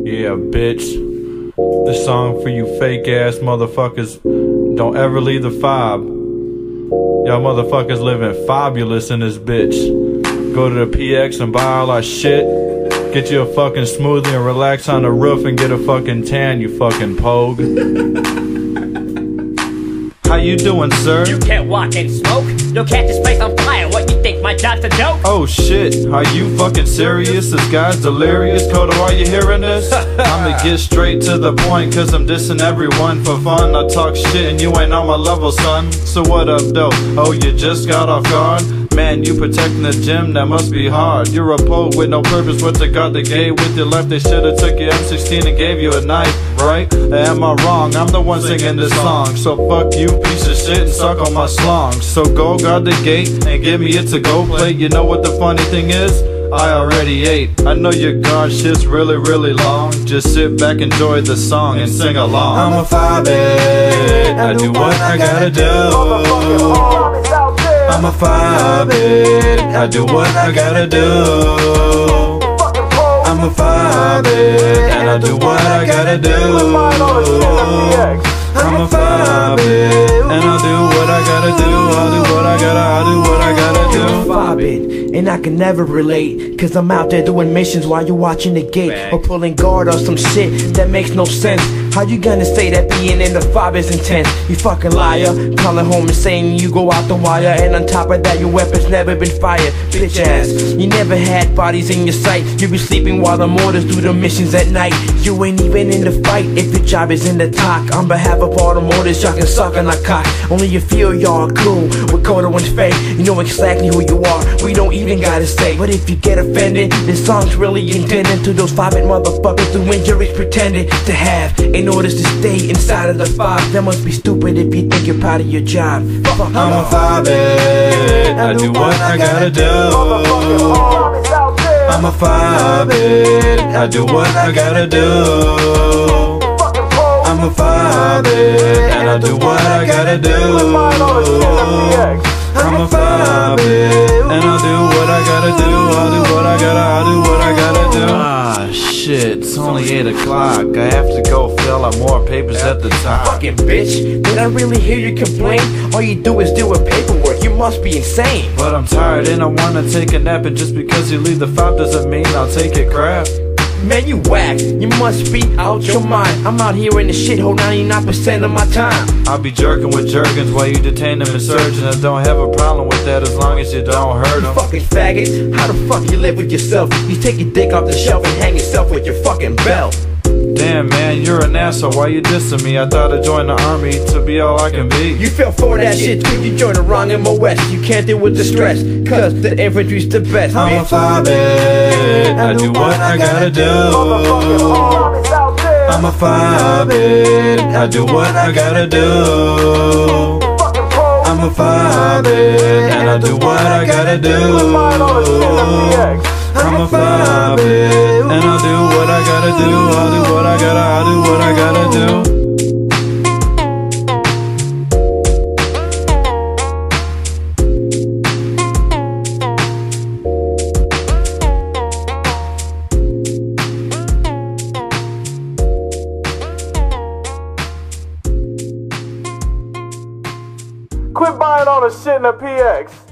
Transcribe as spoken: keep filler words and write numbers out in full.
Yeah, bitch. This song for you fake ass motherfuckers. Don't ever leave the fob. Y'all motherfuckers living fabulous in this bitch. Go to the P X and buy all our shit. Get you a fucking smoothie and relax on the roof and get a fucking tan, you fucking pogue. How you doing, sir? You can't walk and smoke. You'll catch this place on fire. What, you think my job's a joke? Oh shit, are you fucking serious? This guy's delirious. Coda, are you hearing this? I'ma get straight to the point, cause I'm dissing everyone for fun. I talk shit and you ain't on my level, son. So what up, though? Oh, you just got off guard? Man, you protecting the gym, that must be hard. You're a poet with no purpose, what's the god they gave? With your left, they should've took your M sixteen and gave you a knife, right? Am I wrong? I'm the one singing this song. So fuck you, piece of shit, and suck on my slong. So go guard the gate and give me a to-go plate. You know what the funny thing is? I already ate. I know your guard shit's really, really long. Just sit back, enjoy the song, and sing along. I'm a five it, I do what I gotta do. I'm a five it, I do what I gotta do. I'm a five it, and I do what I gotta do. I'm a five it, and I'll do what I gotta do. I'll do what I gotta, I'll do what I gotta do. I'm a five it, and I can never relate, cause I'm out there doing missions while you're watching the gate. Or pulling guard or some shit that makes no sense. How you gonna say that being in the five is intense? You fucking liar, calling home and saying you go out the wire. And on top of that, your weapon's never been fired. Bitch ass, you never had bodies in your sight. You be sleeping while the mortars do the missions at night. You ain't even in the fight if your job is in the talk. On behalf of all the mortars, y'all can suck on a cock. Only you feel y'all cool with Coda and Faye. You know exactly who you are, we don't even gotta say. But if you get offended, this song's really intended to those five-bit motherfuckers who injuries pretended to have. In order to stay inside of the five, that must be stupid if you think you're proud of your job. Fuck, I'm a five it, I do what I gotta do. I'm a five it, I do what I gotta do. I'm a five it, and I do what I gotta do. I'm a five it, and I'll do what I gotta do. I'll do what I gotta, I'll do what I gotta do. Ah, shit, it's only eight o'clock. I have to go fill out more papers at the top. Fucking bitch, did I really hear you complain? All you do is deal with paperwork, you must be insane. But I'm tired and I wanna take a nap, and just because you leave the fob doesn't mean I'll take it crap. Man, you whack, you must be out your mind. I'm out here in the shithole ninety-nine percent of my time. I'll be jerking with jerkins while you detain them and surgeons. I don't have a problem with that as long as you don't hurt them. You fucking faggot, how the fuck you live with yourself? You take your dick off the shelf and hang yourself with your fucking belt. Damn man, you're an asshole, why you dissing me? I thought I'd join the army to be all I can be. You fell for that shit too, you joined the wrong M O S. You can't deal with the stress, cause the infantry's the best. I'm a five it, I do what I gotta do. I'm a five it, I do what I gotta do. I'm a five it, and I do what I gotta do. I'm a five it, and I'll do what I gotta do. I'll do what I gotta, I'll do what I gotta do. Quit buying all the shit in the P X.